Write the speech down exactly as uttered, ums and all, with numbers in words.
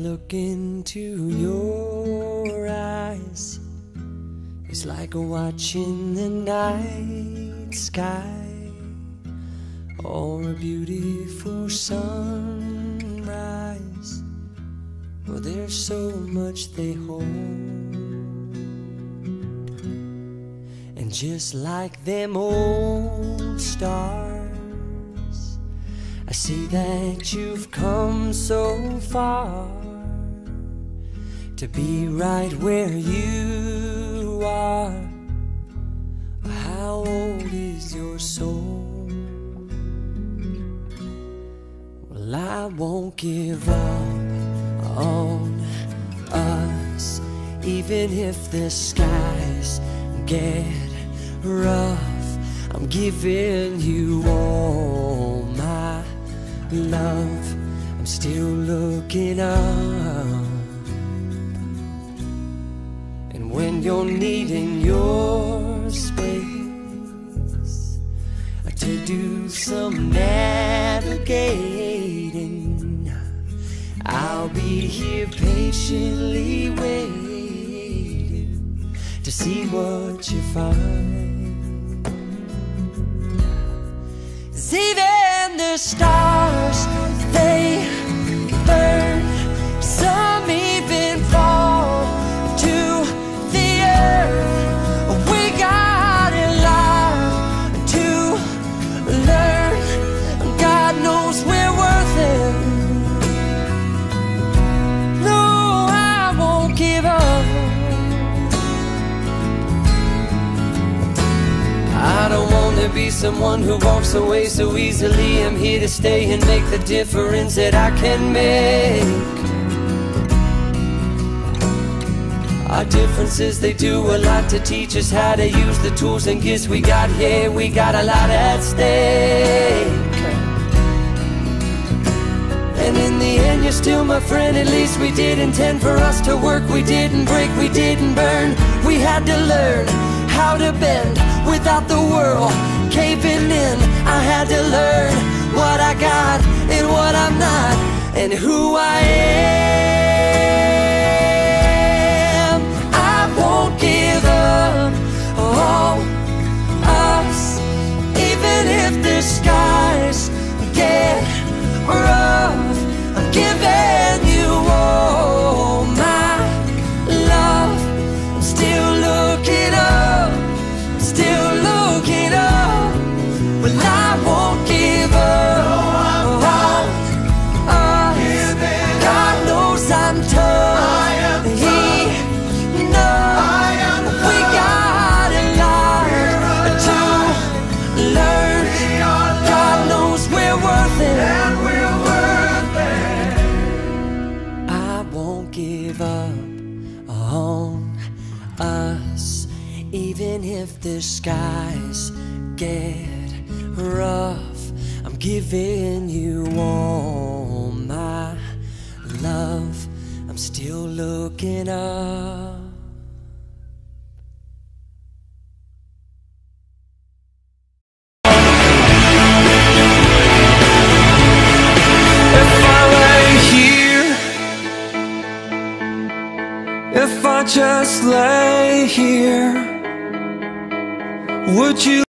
look into your eyes, it's like watching the night sky or a beautiful sunrise. Well, there's so much they hold, and just like them old stars, I see that you've come so far to be right where you are. How old is your soul? Well, I won't give up on us, even if the skies get rough. I'm giving you all my love. I'm still looking up, and when you're needing your space to do some navigating, I'll be here patiently waiting to see what you find. 'Cause even the stars, they burn, some even fall to the earth. We got a lot to learn. God knows we're worth it. No, I won't give up. I don't want to be someone who walks away so easily. I'm here to stay and make the difference that I can make. Our differences, they do a lot to teach us how to use the tools and gifts we got here. We got a lot at stake, and in the end you're still my friend. At least we did intend for us to work. We didn't break, we didn't burn. We had to learn how to bend without the world caving in. I had to learn what I got and what I'm not, and who I am. I won't give up on us, even if the skies get rough. I'm giving you all my love. I'm still looking up, still looking up. Well, I won't give up. No, I won't. Uh, God knows I'm tough. I am he knows I am we got a lot to learn. God knows we're worth it, and we're worth it. I won't give up on us, even if the skies get rough. I'm giving you all my love. I'm still looking up. If I lay here, if I just lay here, would you